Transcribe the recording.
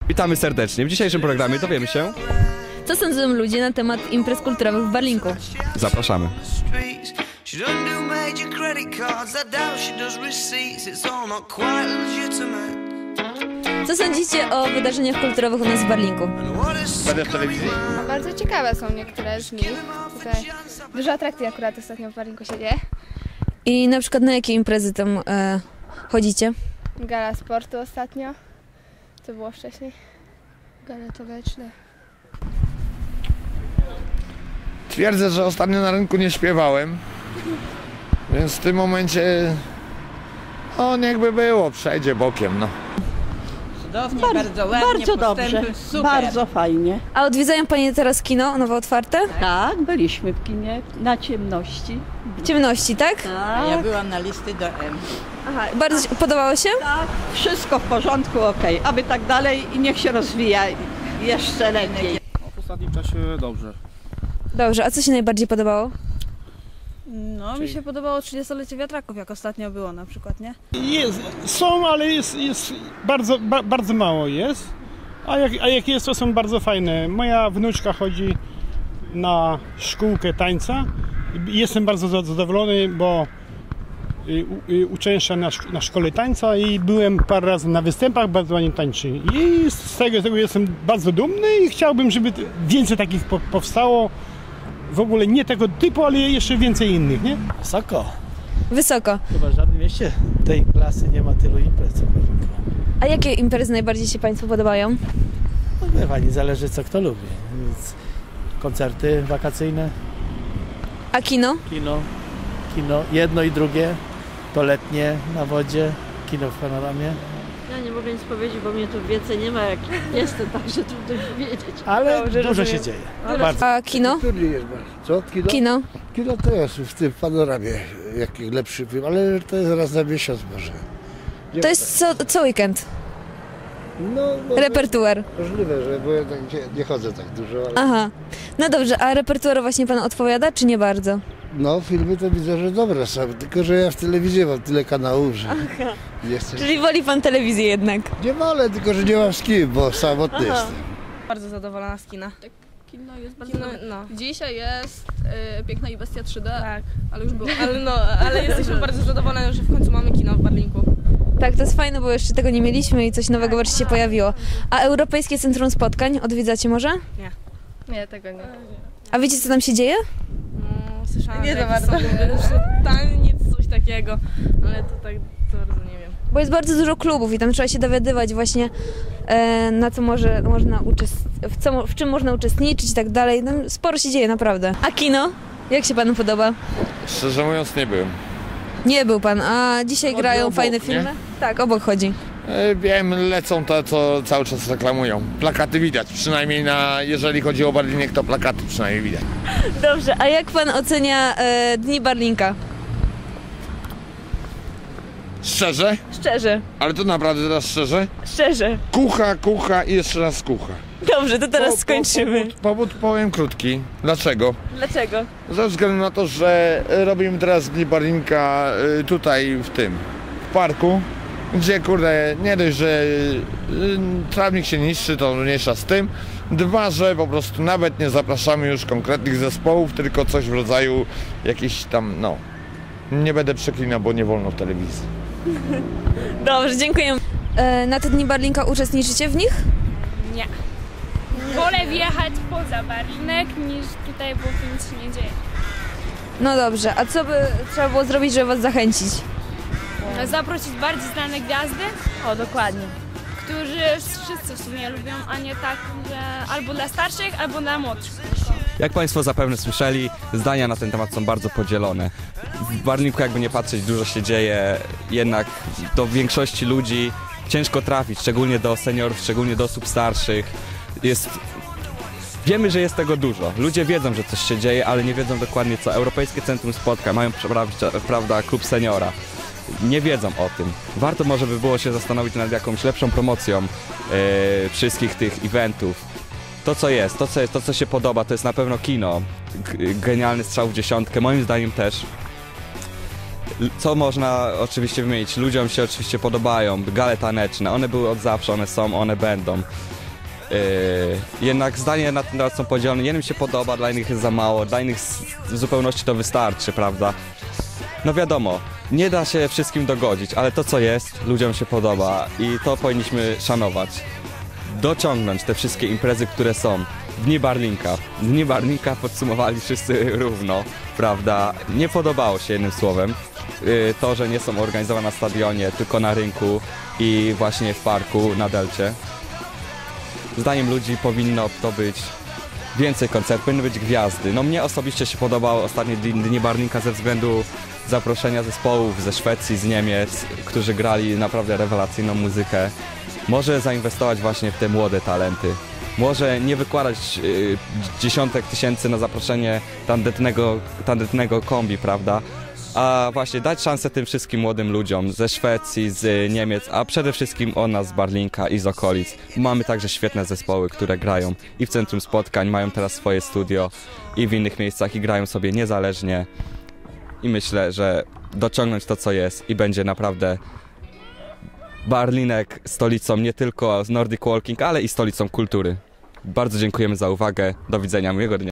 Witamy serdecznie. W dzisiejszym programie dowiemy się, co sądzą ludzie na temat imprez kulturowych w Barlinku. Zapraszamy. Co sądzicie o wydarzeniach kulturowych u nas w Barlinku? Będę w telewizji? Bardzo ciekawe są niektóre z nich. Tutaj dużo atrakcji akurat ostatnio w Barlinku się dzieje. I na przykład na jakie imprezy tam chodzicie? Gala sportu ostatnio. Co było wcześniej? Gale taneczne. Twierdzę, że ostatnio na rynku nie śpiewałem, więc w tym momencie niechby było, przejdzie bokiem, no. Cudownie, bardzo ładnie, bardzo dobrze, super. bardzo fajnie. A odwiedzają Panie teraz kino nowo otwarte? Tak, byliśmy w kinie na ciemności. W ciemności, tak? A ja Tak, byłam na listy do M. Aha, bardzo się podobało się? tak, wszystko w porządku, okej. Aby tak dalej i niech się rozwija jeszcze lepiej. W ostatnim czasie dobrze. Dobrze, a co się najbardziej podobało? No, mi się podobało 30-lecie wiatraków, jak ostatnio było na przykład, nie? Są, ale jest bardzo mało jest. A jak jest, to są bardzo fajne. Moja wnuczka chodzi na szkółkę tańca. Jestem bardzo zadowolony, bo uczęszczam na szkole tańca i byłem parę razy na występach, bardzo ładnie tańczy. I z tego jestem bardzo dumny i chciałbym, żeby więcej takich powstało. W ogóle nie tego typu, ale jeszcze więcej innych, nie? Wysoko. Wysoko. Chyba w żadnym mieście tej klasy nie ma tylu imprez. A jakie imprezy najbardziej się Państwu podobają? No bywa, nie zależy co kto lubi. Więc koncerty wakacyjne, A kino? kino, jedno i drugie, to letnie na wodzie, kino w panoramie. Ja nie mogę nic powiedzieć, bo mnie tu więcej nie ma, jak jestem, także trudno powiedzieć. Ale Dobrze, dużo rozumiem. się dzieje. Bardzo. A kino? Trudniej jest bardzo. Co? Kino? Kino. Kino to jest w tym panoramie jaki lepszy film, ale to jest raz na miesiąc może. To jest co weekend. No, Repertuar. możliwe, że bo ja tak nie chodzę tak dużo, ale Aha. No dobrze, a repertuar właśnie Pan odpowiada, czy nie bardzo? no filmy to widzę, że dobre są, tylko że ja w telewizji mam tyle kanałów, że nie chcę. Czyli woli Pan telewizję jednak. Nie wolę, tylko że nie mam z kim, bo samotny jestem. Bardzo zadowolona z kina. Kino jest bardzo No. Dzisiaj jest Piękna i Bestia 3D, Tak, ale już było. ale jesteśmy bardzo zadowoleni, że w końcu mamy kino w Barlinku. Tak, to jest fajne, bo jeszcze tego nie mieliśmy i coś nowego wreszcie się pojawiło. A Europejskie Centrum Spotkań odwiedzacie może? Nie, tego nie. A wiecie, co tam się dzieje? No, słyszałam, Nie że za jakieś bardzo. są, że taniec, coś takiego, ale to tak to bardzo nie wiem. Bo jest bardzo dużo klubów i tam trzeba się dowiadywać właśnie na co można w czym można uczestniczyć i tak dalej. No, sporo się dzieje, naprawdę. A kino? Jak się Panu podoba? Szczerze mówiąc nie byłem. Nie był Pan, a dzisiaj Chodzi grają obok, fajne nie? filmy? Tak, obok chodzi. Wiem, lecą to, co cały czas reklamują. Plakaty widać, przynajmniej jeżeli chodzi o Barlinek, to plakaty przynajmniej widać. Dobrze, a jak Pan ocenia Dni Barlinka? Szczerze? Szczerze, Ale to naprawdę teraz szczerze? szczerze. Kucha i jeszcze raz kucha. Dobrze, to teraz skończymy. Powód powiem krótki. Dlaczego? Dlaczego? Ze względu na to, że robimy teraz Dni Barlinka tutaj w parku, gdzie kurde nie dość, że trawnik się niszczy, to mniejsza z tym. Dwa, że po prostu nawet nie zapraszamy już konkretnych zespołów, tylko coś w rodzaju jakiś tam, nie będę przeklinał, bo nie wolno w telewizji. Dobrze, dziękuję. Na te Dni Barlinka uczestniczycie w nich? Nie. Wolę wjechać poza Barlinek niż tutaj, bo tu nic się nie dzieje. No dobrze, a co by trzeba było zrobić, żeby Was zachęcić? Zaprosić bardziej znane gwiazdy, O, dokładnie. którzy wszyscy w sumie lubią, a nie tak, że albo dla starszych, albo dla młodszych. Jak Państwo zapewne słyszeli, zdania na ten temat są bardzo podzielone. W Barlinku jakby nie patrzeć, dużo się dzieje, jednak do większości ludzi ciężko trafić, szczególnie do seniorów, szczególnie do osób starszych. Wiemy, że jest tego dużo. Ludzie wiedzą, że coś się dzieje, ale nie wiedzą dokładnie co. Europejskie Centrum Spotkań, mają prawda, klub seniora. Nie wiedzą o tym. Warto może by było się zastanowić nad jakąś lepszą promocją wszystkich tych eventów. To co się podoba, to jest na pewno kino. Genialny strzał w dziesiątkę, moim zdaniem też. Co można oczywiście wymienić? Ludziom się oczywiście podobają, gale taneczne, one były od zawsze, one są, one będą. Jednak zdania na ten temat są podzielone, jednym się podoba, dla innych jest za mało, dla innych w zupełności to wystarczy, prawda? No wiadomo, nie da się wszystkim dogodzić, ale to co jest, ludziom się podoba i to powinniśmy szanować. Dociągnąć te wszystkie imprezy, które są. Dni Barlinka. Dni Barlinka podsumowali wszyscy równo, prawda? Nie podobało się jednym słowem to, że nie są organizowane na stadionie, tylko na rynku i właśnie w parku na Delcie. Zdaniem ludzi powinno to być więcej koncertów, powinny być gwiazdy. No mnie osobiście się podobały ostatnie Dni Barlinka ze względu zaproszenia zespołów ze Szwecji, z Niemiec, którzy grali naprawdę rewelacyjną muzykę. Może zainwestować właśnie w te młode talenty. Może nie wykładać dziesiątek tysięcy na zaproszenie tandetnego kombi, prawda? A właśnie dać szansę tym wszystkim młodym ludziom ze Szwecji, z Niemiec, a przede wszystkim od nas z Barlinka i z okolic. Mamy także świetne zespoły, które grają i w Centrum Spotkań, mają teraz swoje studio i w innych miejscach i grają sobie niezależnie. I myślę, że dociągnąć to, co jest i będzie naprawdę Barlinek stolicą nie tylko Nordic Walking, ale i stolicą kultury. Bardzo dziękujemy za uwagę. Do widzenia, miłego dnia.